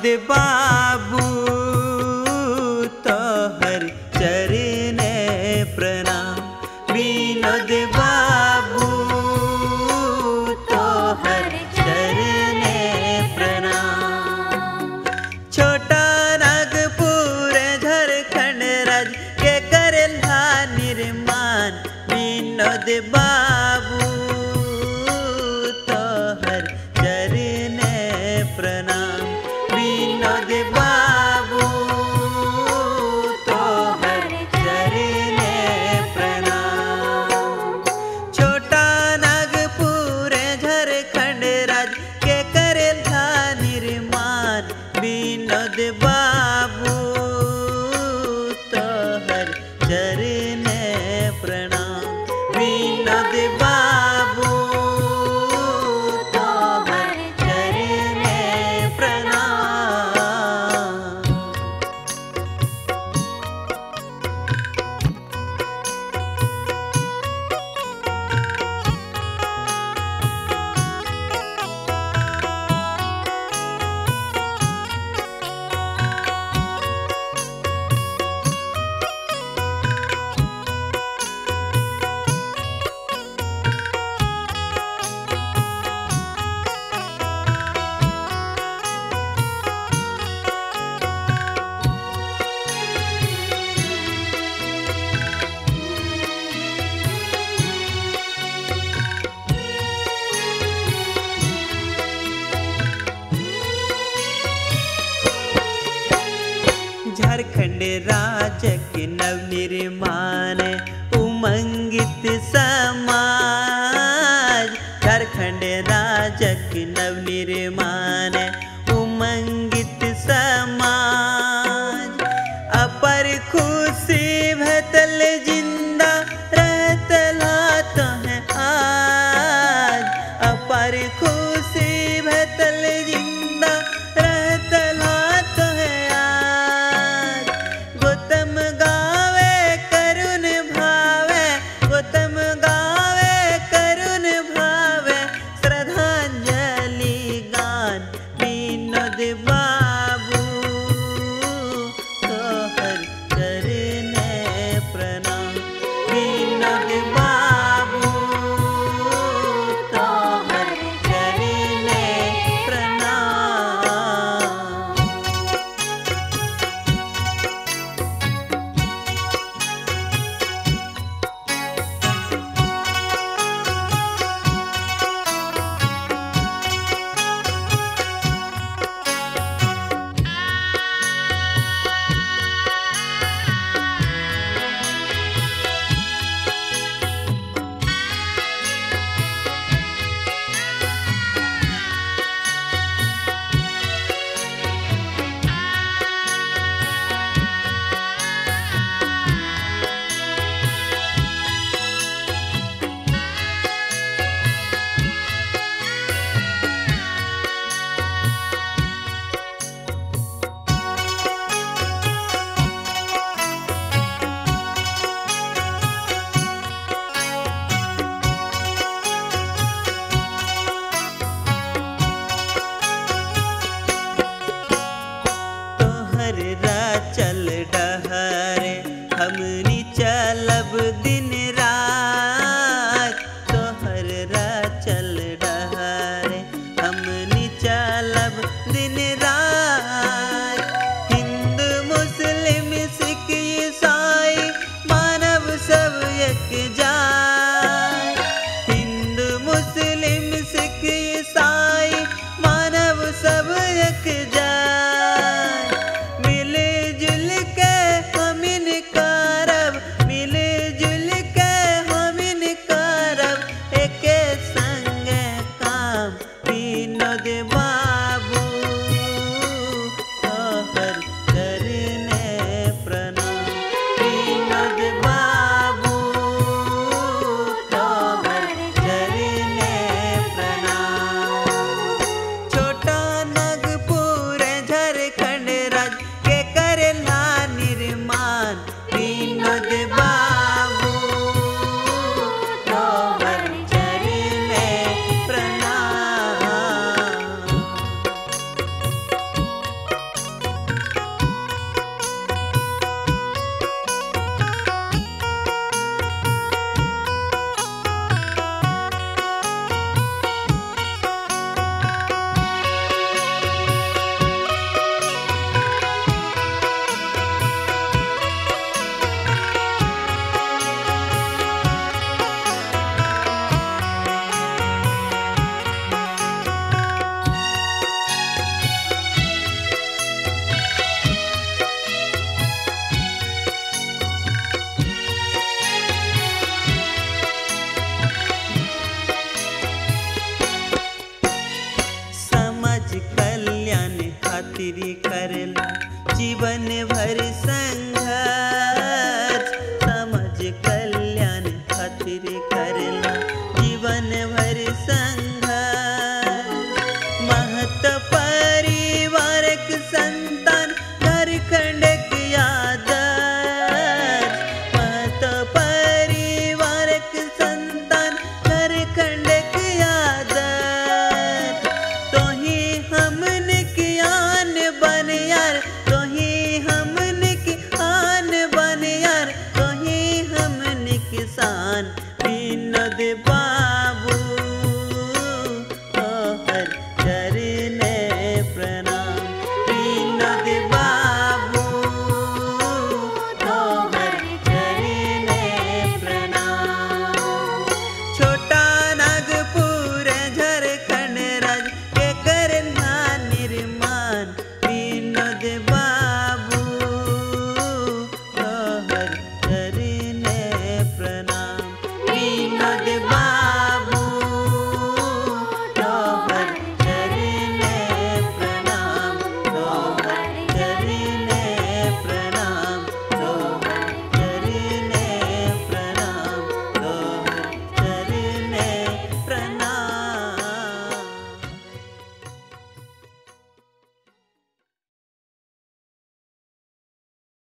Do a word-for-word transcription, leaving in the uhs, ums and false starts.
बाबू तोहर चरणे प्रणाम। विनोद बाबू तोहर चरणे प्रणाम। छोटा नागपुर झारखंड राज्य के करेला निर्माण। विनोद बाबू तोहर चरणे प्रणाम। विनोद बाबू तोहर चरणे प्रणाम। छोटा नागपुर झारखंड राज्य के करेला निर्माण। विनोद बाबू तोहर चरणे प्रणाम। विनोद बाबू तोहर चरणे प्रणाम। झारखंड राज्य के नवनिर्माण उमंगित समाज। झारखंड राज्य के नवनिर्माण उमंगित समाज। अपर खुशी भतल जिंदा रहतला तो है आज। अपर खुशी भतल जिंदा रहतला तो है आज। गौतम गावे करुण भावे। गौतम गावे करुण भावे श्रद्धांजलि गान। विनोद बाबू तोहर चरणे प्रणाम। विनोद बाबू तोहर चरणे प्रणाम। तोहर चल डहरे हमनी चलब दिन रात। तोहर चल डहरे हमनी चलब दिन रात। हिंदू मुस्लिम सिख ईसाई मानव सब एक जाय। हिंदू मुस्लिम सिख ईसाई मानव सब एक जाय। मिल जुल के हमिन करब। मिल जुल जीवन भर संग